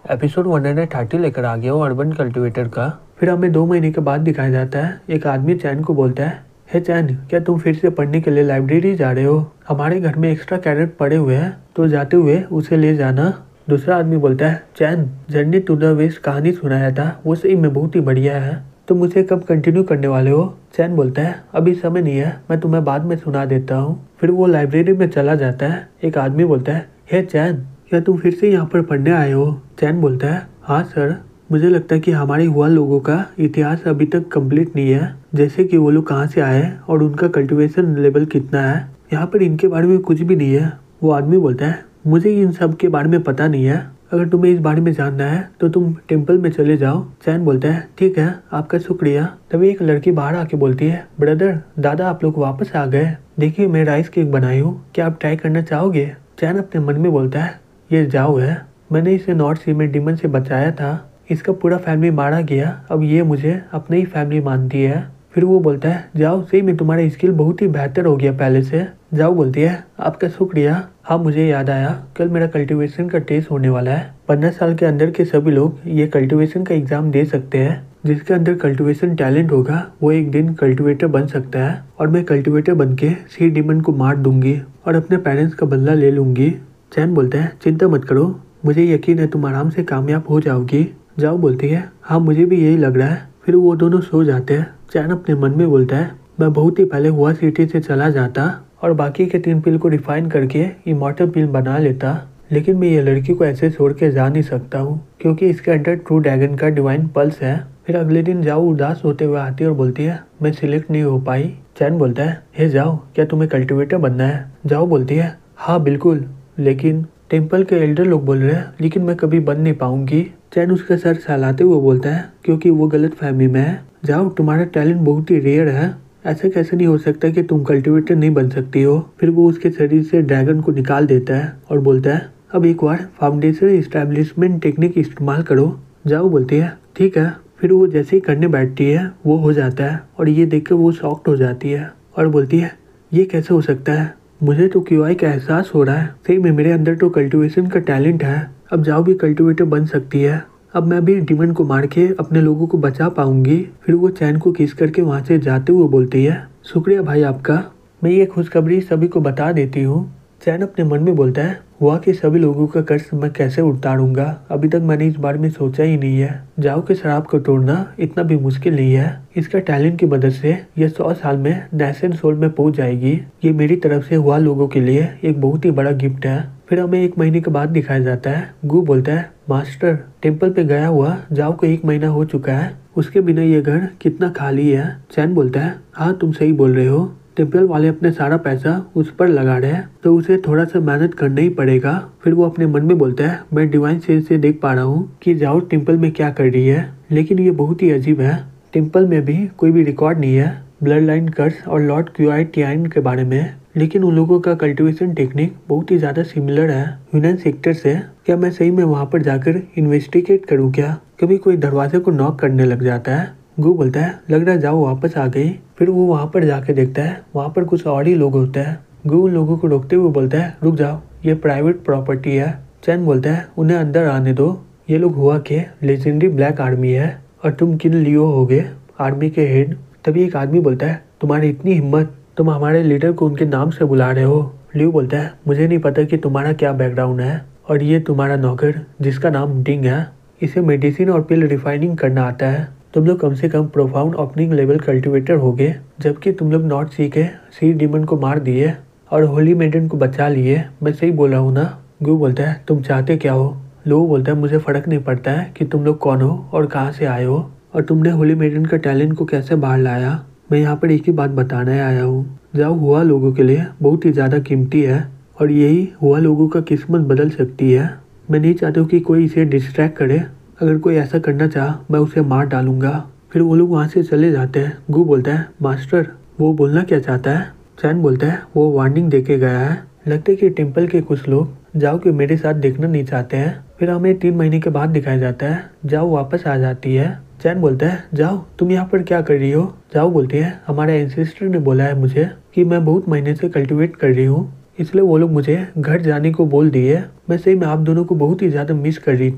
Episode 130 लेकर आ गया हूँ अर्बन कल्टीवेटर का। फिर हमें 2 महीने के बाद दिखाया जाता है। एक आदमी चैन को बोलता है, हे चैन, क्या तुम फिर से पढ़ने के लिए लाइब्रेरी जा रहे हो? हमारे घर में एक्स्ट्रा कैरेट पड़े हुए हैं, तो जाते हुए उसे ले जाना। दूसरा आदमी बोलता है, Chen, journey to the west कहानी सुनाया था, वो सही में बहुत ही बढ़िया है, तुम उसे कब कंटिन्यू करने वाले हो? चैन बोलता है, अभी समय नहीं है, मैं तुम्हें बाद में सुना देता हूँ। फिर वो लाइब्रेरी में चला जाता है। एक आदमी बोलता है, हे चैन, क्या तुम फिर से यहाँ पर पढ़ने आए हो? चैन बोलता है, हाँ सर, मुझे लगता है कि हमारे हुआ लोगों का इतिहास अभी तक कंप्लीट नहीं है, जैसे कि वो लोग कहाँ से आए और उनका कल्टीवेशन लेवल कितना है। यहाँ पर इनके बारे में कुछ भी नहीं है। वो आदमी बोलता है, मुझे इन सब के बारे में पता नहीं है, अगर तुम्हें इस बारे में जानना है तो तुम टेम्पल में चले जाओ। चैन बोलता है, ठीक है, आपका शुक्रिया। तभी एक लड़की बाहर आके बोलती है, ब्रदर, दादा आप लोग वापस आ गए, देखिए मैं राइस केक बनाई हूँ, क्या आप ट्राई करना चाहोगे? चैन अपने मन में बोलता है, ये जाओ है, मैंने इसे नॉर्थ सी में डिमन से बचाया था, इसका पूरा फैमिली मारा गया, अब ये मुझे अपनी ही फैमिली मानती है। फिर वो बोलता है, जाओ, सही में तुम्हारा स्किल बहुत ही बेहतर हो गया पहले से। जाओ बोलती है, आपका शुक्रिया। हाँ, मुझे याद आया, कल मेरा कल्टीवेशन का टेस्ट होने वाला है। 15 साल के अंदर के सभी लोग ये कल्टीवेशन का एग्जाम दे सकते हैं। जिसके अंदर कल्टीवेशन टैलेंट होगा वो एक दिन कल्टीवेटर बन सकता है, और मैं कल्टीवेटर बन के सी डिमन को मार दूंगी और अपने पेरेंट्स का बदला ले लूंगी। चैन बोलता है, चिंता मत करो, मुझे यकीन है तुम आराम से कामयाब हो जाओगी। जाओ बोलती है, हाँ मुझे भी यही लग रहा है। फिर वो दोनों सो जाते हैं। चैन अपने मन में बोलता है, मैं बहुत ही पहले हुआ सिटी से चला जाता और बाकी के 3 पिल को रिफाइन करके इमॉर्टल पिल बना लेता, लेकिन मैं ये लड़की को ऐसे छोड़ के जा नहीं सकता हूँ, क्योंकि इसके अंदर ट्रू ड्रैगन का डिवाइन पल्स है। फिर अगले दिन जाओ उदास होते हुए आती है और बोलती है, मैं सिलेक्ट नहीं हो पाई। चैन बोलता है, हे जाओ, क्या तुम्हें कल्टीवेटर बनना है? जाओ बोलती है, हाँ बिल्कुल, लेकिन टेम्पल के एल्डर लोग बोल रहे हैं, लेकिन मैं कभी बन नहीं पाऊंगी। चैन उसका सर सहलाते हुए बोलता है, क्योंकि वो गलत फहमी में है। जाओ, तुम्हारा टैलेंट बहुत ही रेयर है, ऐसे कैसे नहीं हो सकता कि तुम कल्टीवेटर नहीं बन सकती हो। फिर वो उसके शरीर से ड्रैगन को निकाल देता है और बोलता है, अब एक बार फाउंडेशन एस्टेब्लिशमेंट टेक्निक इस्तेमाल करो। जाओ बोलती है, ठीक है। फिर वो जैसे ही करने बैठती है वो हो जाता है, और ये देखकर वो शॉक्ड हो जाती है और बोलती है, ये कैसे हो सकता है? मुझे तो क्यूआई का एहसास हो रहा है, सही में मेरे अंदर तो कल्टीवेशन का टैलेंट है। अब जाओ भी कल्टीवेटर बन सकती है, अब मैं भी डिमन को मार के अपने लोगों को बचा पाऊंगी। फिर वो चैन को किस करके वहाँ से जाते हुए बोलती है, शुक्रिया भाई आपका, मैं ये खुशखबरी सभी को बता देती हूँ। चैन अपने मन में बोलता है, हुआ कि सभी लोगों का कर्ज मैं कैसे उतारूंगा, अभी तक मैंने इस बारे में सोचा ही नहीं है। जाओ के शराब को तोड़ना इतना भी मुश्किल नहीं है, इसका टैलेंट की मदद से ये 100 साल में नेशन सोल में पहुंच जाएगी। ये मेरी तरफ से हुआ लोगों के लिए एक बहुत ही बड़ा गिफ्ट है। फिर हमें 1 महीने के बाद दिखाया जाता है। गु बोलता है, मास्टर, टेम्पल पे गया हुआ जाओ को 1 महीना हो चुका है, उसके बिना ये घर कितना खाली है। चैन बोलता है, हाँ तुम सही बोल रहे हो, टेम्पल वाले अपने सारा पैसा उस पर लगा रहे हैं, तो उसे थोड़ा सा मेहनत करना ही पड़ेगा। फिर वो अपने मन में बोलता है, मैं डिवाइन सेंस से देख पा रहा हूँ कि जाओ टेम्पल में क्या कर रही है, लेकिन ये बहुत ही अजीब है। टेम्पल में भी कोई भी रिकॉर्ड नहीं है ब्लड लाइन कर्स और लॉर्ड क्यूआई टियाइन के बारे में, लेकिन उन लोगों का कल्टीवेशन टेक्निक बहुत ही ज्यादा सिमिलर है ह्यूनन सेक्टर से। क्या मैं सही में वहाँ पर जाकर इन्वेस्टिगेट करूँ क्या? कभी कोई दरवाजे को नॉक करने लग जाता है। गु बोलता है, लग रहा है जाओ वापस आ गई। फिर वो वहाँ पर जाके देखता है, वहाँ पर कुछ और ही लोग होते हैं। गु उन लोगों को रोकते हुए बोलता है, रुक जाओ, ये प्राइवेट प्रॉपर्टी है। चैन बोलता है, उन्हें अंदर आने दो, ये लोग हुआ के लेजेंडरी ब्लैक आर्मी है और तुम किन लियो होगे आर्मी के हेड। तभी एक आदमी बोलता है, तुम्हारी इतनी हिम्मत, तुम हमारे लीडर को उनके नाम से बुला रहे हो। लियो बोलता है, मुझे नहीं पता कि तुम्हारा क्या बैकग्राउंड है, और ये तुम्हारा नौकर जिसका नाम डिंग है, इसे मेडिसिन और पिल रिफाइनिंग करना आता है। तुम लोग कम से कम प्रोफाउंड ओपनिंग लेवल कल्टीवेटर होगे, जबकि तुम लोग नॉर्थ सी के सी डिमन को मार दिए और होली मेडन को बचा लिए। मैं सही बोला हूँ ना? गु बोलता है, तुम चाहते क्या हो? लो बोलता है, मुझे फर्क नहीं पड़ता है कि तुम लोग कौन हो और कहाँ से आए हो, और तुमने होली मेडन का टैलेंट को कैसे बाहर लाया। मैं यहाँ पर एक ही बात बताने आया हूँ, जाओ हुआ लोगों के लिए बहुत ही ज़्यादा कीमती है, और यही हुआ लोगों का किस्मत बदल सकती है। मैं नहीं चाहता हूँ कि कोई इसे डिस्ट्रैक्ट करे, अगर कोई ऐसा करना चाह मैं उसे मार डालूंगा। फिर वो लोग वहाँ से चले जाते हैं। गु बोलता है, मास्टर, वो बोलना क्या चाहता है? चैन बोलता है, वो वार्निंग देके गया है, लगता है कि टेम्पल के कुछ लोग जाओ के मेरे साथ देखना नहीं चाहते हैं। फिर हमें 3 महीने के बाद दिखाया जाता है। जाओ वापस आ जाती है। चैन बोलता है, जाओ तुम यहाँ पर क्या कर रही हो? जाओ बोलती है, हमारे एंसेस्टर ने बोला है मुझे कि मैं बहुत महीने से कल्टीवेट कर रही हूँ, इसलिए वो लोग मुझे घर जाने को बोल दिए। मैं सही में आप दोनों को बहुत ही ज़्यादा मिस कर रही थी।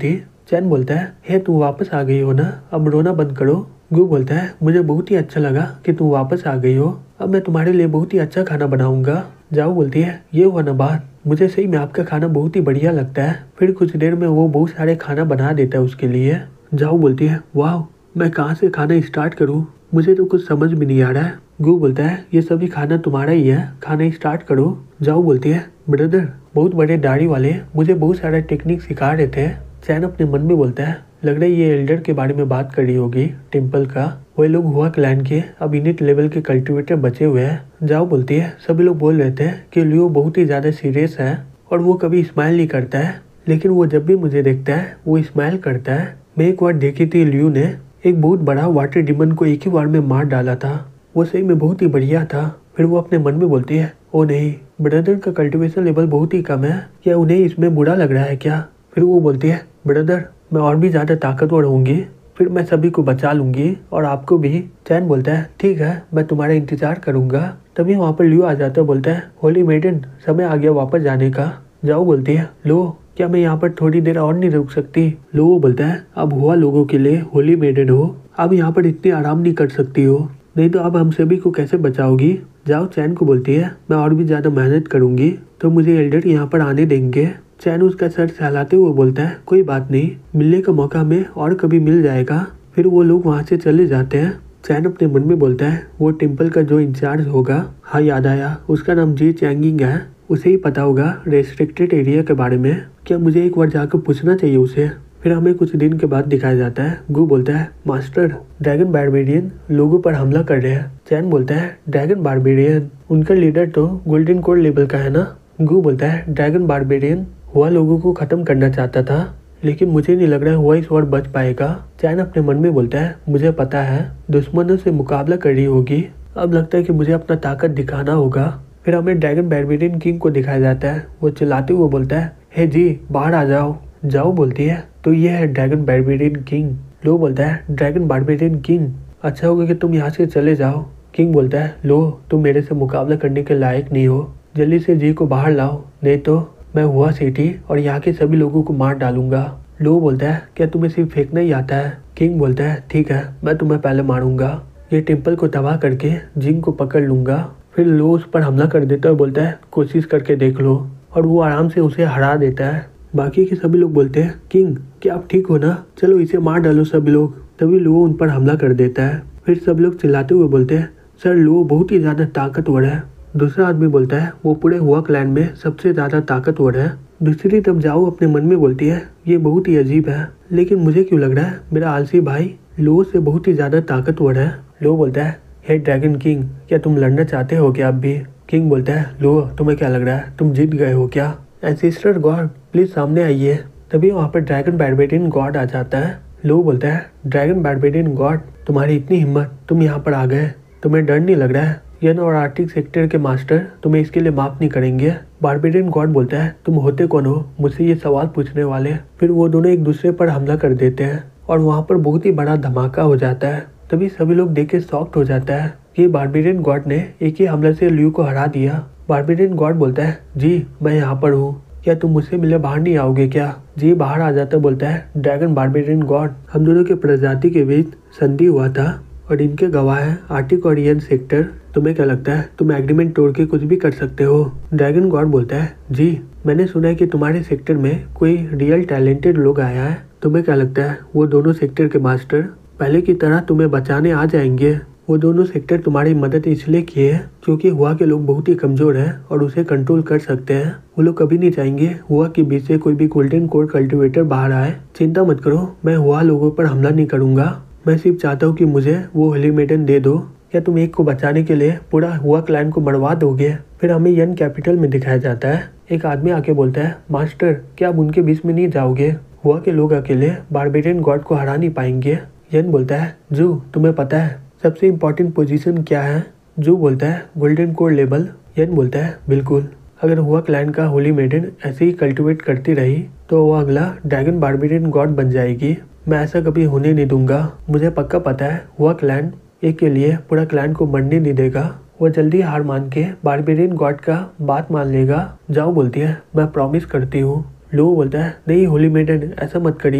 चैन बोलता है, हे तू वापस आ गई हो ना, अब रोना बंद करो। गु बोलता है, मुझे बहुत ही अच्छा लगा कि तू वापस आ गई हो, अब मैं तुम्हारे लिए बहुत ही अच्छा खाना बनाऊंगा। जाओ बोलती है, ये हुआ ना बात, मुझे सही में आपका खाना बहुत ही बढ़िया लगता है। फिर कुछ देर में वो बहुत सारे खाना बना देता है उसके लिए। जाओ बोलती है, वाह मैं कहाँ से खाना स्टार्ट करूँ, मुझे तो कुछ समझ भी नहीं आ रहा है। गु बोलता है, ये सभी खाना तुम्हारा ही है, खाना स्टार्ट करो। जाओ बोलती है, ब्रदर बहुत बड़े दाढ़ी वाले मुझे बहुत सारा टेक्निक सिखा रहे थे। चैन अपने मन में बोलता है, लग रहा है ये एल्डर के बारे में बात कर रही होगी, टेम्पल का। वही लोग हुआ क्लैन के अब यूनिट लेवल के कल्टिवेटर बचे हुए हैं। जाओ बोलती है, सभी लोग बोल रहे थे कि लियो बहुत ही ज्यादा सीरियस है और वो कभी स्माइल नहीं करता है, लेकिन वो जब भी मुझे देखता है वो स्माइल करता है। मैं एक बार देखी थी लियो ने एक बहुत बड़ा वाटर डिमन को एक ही बार में मार डाला था, वो सही में बहुत ही बढ़िया था। फिर वो अपने मन में बोलती है, ओ नहीं, ब्रदर का कल्टीवेशन लेवल बहुत ही कम है, क्या उन्हें इसमें बुरा लग रहा है क्या। फिर वो बोलती है, ब्रदर मैं और भी ज़्यादा ताकतवर होंगी, फिर मैं सभी को बचा लूंगी और आपको भी। चैन बोलता है, ठीक है मैं तुम्हारा इंतजार करूंगा। तभी वहाँ पर लियो आ जाता है, बोलता है, होली मेडन समय आ गया वापस जाने का। जाओ बोलती है, लो क्या मैं यहाँ पर थोड़ी देर और नहीं रुक सकती। लो वो बोलता है, अब हुआ लोगों के लिए होली मेडन हो, अब यहाँ पर इतनी आराम नहीं कर सकती हो, नहीं तो अब हम सभी को कैसे बचाओगी। जाओ चैन को बोलती है, मैं और भी ज्यादा मेहनत करूंगी तो मुझे एल्डर यहाँ पर आने देंगे। चैन उसका सर सहलाते हुए बोलता है, कोई बात नहीं, मिलने का मौका हमें और कभी मिल जाएगा। फिर वो लोग वहाँ से चले जाते हैं। चैन अपने मन में बोलता है, वो टेम्पल का जो इंचार्ज होगा, हाँ याद आया, उसका नाम जी चैंगिंग है, उसे ही पता होगा रेस्ट्रिक्टेड एरिया के बारे में, क्या मुझे एक बार जाकर पूछना चाहिए उसे। फिर हमें कुछ दिन के बाद दिखाया जाता है, गु बोलता है, मास्टर ड्रैगन बारबेरियन लोगों पर हमला कर रहे हैं। चैन बोलता है, ड्रैगन बारबेरियन, उनका लीडर तो गोल्डन कोर लेवल का है ना। गु बोलता है, ड्रैगन बारबेरियन हुआ लोगों को खत्म करना चाहता था, लेकिन मुझे नहीं लग रहा है हुआ इस बार बच पाएगा। चैन अपने मन में बोलता है, मुझे पता है दुश्मनों से मुकाबला कर रही होगी, अब लगता है कि मुझे अपना ताकत दिखाना होगा। फिर हमें ड्रैगन बारबेरियन किंग को दिखाया जाता है, वो चिल्लाते हुए बोलता है, हे जी बाहर आ जाओ। जाओ बोलती है, तो ये है ड्रैगन बारबेरियन किंग। लो बोलता है, ड्रैगन बारबेरियन किंग, अच्छा होगा कि तुम यहाँ से चले जाओ। किंग बोलता है, लो तुम मेरे से मुकाबला करने के लायक नहीं हो, जल्दी से जी को बाहर लाओ, नहीं तो मैं हुआ सिटी और यहाँ के सभी लोगों को मार डालूंगा। लो बोलता है, क्या तुम्हें सिर्फ फेंकना ही आता है। किंग बोलता है, ठीक है मैं तुम्हें पहले मारूंगा, ये टेम्पल को तबाह करके जिंग को पकड़ लूंगा। फिर लो उस पर हमला कर देता है, बोलता है कोशिश करके देख लो, और वो आराम से उसे हरा देता है। बाकी के सभी लोग बोलते हैं, किंग क्या आप ठीक हो ना, चलो इसे मार डालो सभी लोग। तभी लो उन पर हमला कर देता है। फिर सब लोग चिल्लाते हुए बोलते हैं, सर लो बहुत ही ज्यादा ताकतवर है। दूसरा आदमी बोलता है, वो पूरे हुआ क्लैन में सबसे ज्यादा ताकतवर है। दूसरी तरफ जाओ अपने मन में बोलती है, ये बहुत ही अजीब है, लेकिन मुझे क्यों लग रहा है मेरा आलसी भाई लो से बहुत ही ज्यादा ताकतवर है। लो बोलता है, हे ड्रैगन किंग क्या तुम लड़ना चाहते हो क्या अब भी। किंग बोलता है, लो तुम्हें क्या लग रहा है तुम जीत गए हो क्या। एंसेस्टर गॉड प्लीज सामने आइए। तभी वहाँ पर ड्रैगन बारबेरियन गॉड आ जाता है। लो बोलता है, ड्रैगन बारबेरियन गॉड तुम्हारी इतनी हिम्मत, तुम यहाँ पर आ गए, तुम्हें डर नहीं लग रहा है। यन और आर्टिक सेक्टर के मास्टर तुम्हें इसके लिए माफ नहीं करेंगे। बारबेरियन गॉड बोलता है, तुम होते कौन हो मुझसे ये सवाल पूछने वाले। फिर वो दोनों एक दूसरे पर हमला कर देते हैं और वहाँ पर बहुत ही बड़ा धमाका हो जाता है। तभी सभी लोग देख के शॉक्ड हो जाता है कि बारबेरियन गॉड ने एक ही हमले से लियो को हरा दिया। बारबेरियन गॉड बोलता है, जी मैं यहाँ पर हूँ, क्या तुम मुझसे मिले बाहर नहीं आओगे क्या। जी बाहर आ जाता बोलता है, ड्रैगन बारबेरियन गॉड हम दोनों के प्रजाति के बीच संधि हुआ था और इनके गवाह है आर्टिक और यन सेक्टर, तुम्हें क्या लगता है तुम एग्रीमेंट तोड़ के कुछ भी कर सकते हो। ड्रैगन गॉड बोलता है, जी मैंने सुना है कि तुम्हारे सेक्टर में कोई रियल टैलेंटेड लोग आया है, तुम्हें क्या लगता है वो दोनों सेक्टर के मास्टर पहले की तरह तुम्हें बचाने आ जाएंगे। वो दोनों सेक्टर तुम्हारी मदद इसलिए किए हैं क्योंकि हुआ के लोग बहुत ही कमजोर हैं और उसे कंट्रोल कर सकते हैं। वो लोग कभी नहीं चाहेंगे हुआ के बीच से कोई भी गोल्डन कोर कल्टीवेटर बाहर आए। चिंता मत करो, मैं हुआ लोगों पर हमला नहीं करूंगा, मैं सिर्फ चाहता हूँ कि मुझे वो होली मेडन दे दो। क्या तुम एक को बचाने के लिए पूरा हुआ क्लैन को मरवा दोगे। फिर हमें यन कैपिटल में दिखाया जाता है। एक आदमी आके बोलता है, मास्टर क्या आप उनके बीच में नहीं जाओगे, हुआ के लोग अकेले बारबेरियन गॉड को हरा नहीं पाएंगे। यन बोलता है, जू तुम्हें पता है सबसे इम्पोर्टेंट पोजीशन क्या है। जू बोलता है, गोल्डन कोर लेवल। यन बोलता है, बिल्कुल, अगर हुआ क्लैन का होली मेडन ऐसे ही कल्टिवेट करती रही तो वो अगला ड्रैगन बारबेरियन गॉड बन जाएगी। मैं ऐसा कभी होने नहीं दूंगा। मुझे पक्का पता है हुआ क्लैन एक के लिए पूरा क्लैन को मरने नहीं देगा, वो जल्दी हार मान के बारबेरियन गॉड का बात मान लेगा। जाओ बोलती है, मैं प्रॉमिस करती हूँ। लो बोलता है, नहीं होली मेडन ऐसा मत करिए,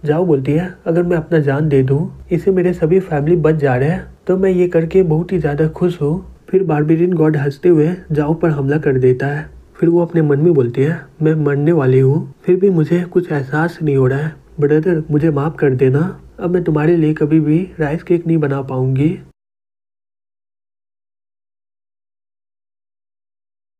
जाओ बोलती है, अगर मैं अपना जान दे दूँ, इससे मेरे सभी फैमिली बच जा रहे हैं, तो मैं ये करके बहुत ही ज़्यादा खुश हूँ। फिर बार्बेरियन गॉड हंसते हुए जाओ पर हमला कर देता है। फिर वो अपने मन में बोलती है, मैं मरने वाली हूँ, फिर भी मुझे कुछ एहसास नहीं हो रहा है। ब्रदर, मुझे माफ़ कर देना, अब मैं तुम्हारे लिए कभी भी राइस केक नहीं बना पाऊंगी।